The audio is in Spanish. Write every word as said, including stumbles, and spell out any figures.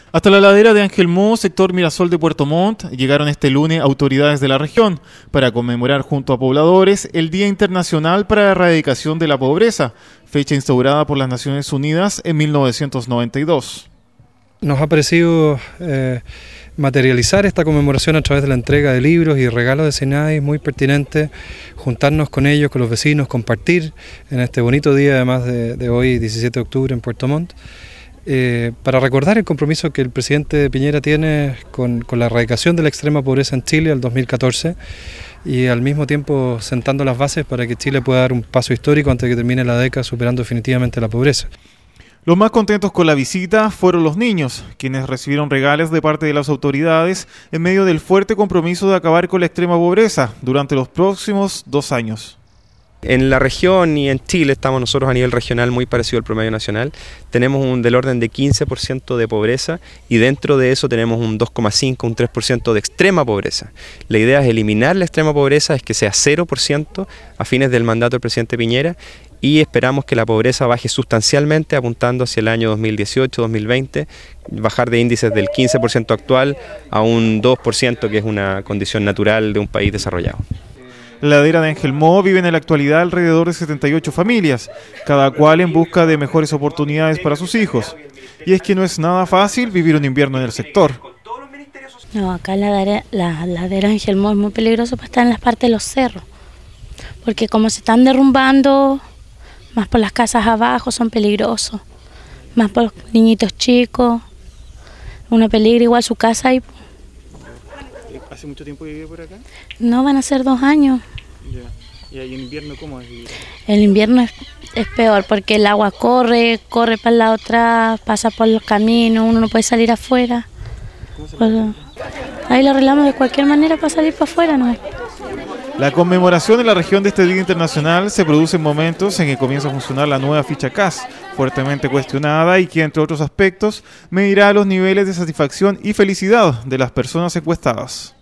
Hasta la ladera de Ángel Mo, sector Mirasol de Puerto Montt, llegaron este lunes autoridades de la región para conmemorar junto a pobladores el Día Internacional para la Erradicación de la Pobreza, fecha instaurada por las Naciones Unidas en mil novecientos noventa y dos. Nos ha parecido eh, materializar esta conmemoración a través de la entrega de libros y regalos de SENADI muy pertinente, juntarnos con ellos, con los vecinos, compartir en este bonito día, además de, de hoy, diecisiete de octubre, en Puerto Montt. Eh, para recordar el compromiso que el presidente Piñera tiene con, con la erradicación de la extrema pobreza en Chile al dos mil catorce y al mismo tiempo sentando las bases para que Chile pueda dar un paso histórico antes de que termine la década, superando definitivamente la pobreza. Los más contentos con la visita fueron los niños, quienes recibieron regalos de parte de las autoridades en medio del fuerte compromiso de acabar con la extrema pobreza durante los próximos dos años. En la región y en Chile estamos nosotros a nivel regional muy parecido al promedio nacional. Tenemos un del orden de quince por ciento de pobreza y dentro de eso tenemos un dos coma cinco, un tres por ciento de extrema pobreza. La idea es eliminar la extrema pobreza, es que sea cero por ciento a fines del mandato del presidente Piñera y esperamos que la pobreza baje sustancialmente apuntando hacia el año dos mil dieciocho dos mil veinte, bajar de índices del quince por ciento actual a un dos por ciento que es una condición natural de un país desarrollado. La ladera de Ángel Mo vive en la actualidad alrededor de setenta y ocho familias, cada cual en busca de mejores oportunidades para sus hijos. Y es que no es nada fácil vivir un invierno en el sector. No, acá la ladera, la ladera de Ángel Mo es muy peligroso para estar en las partes de los cerros, porque como se están derrumbando, más por las casas abajo son peligrosos, más por los niñitos chicos, uno peligra igual su casa y... ¿Hace mucho tiempo que vive por acá? No, van a ser dos años. Ya. ¿Y ahí en invierno cómo es? El invierno es, es peor porque el agua corre, corre para el lado atrás, pasa por los caminos, uno no puede salir afuera. Pues, ahí lo arreglamos de cualquier manera para salir para afuera, ¿no? La conmemoración en la región de este Día Internacional se produce en momentos en que comienza a funcionar la nueva ficha C A S, fuertemente cuestionada y que, entre otros aspectos, medirá los niveles de satisfacción y felicidad de las personas encuestadas.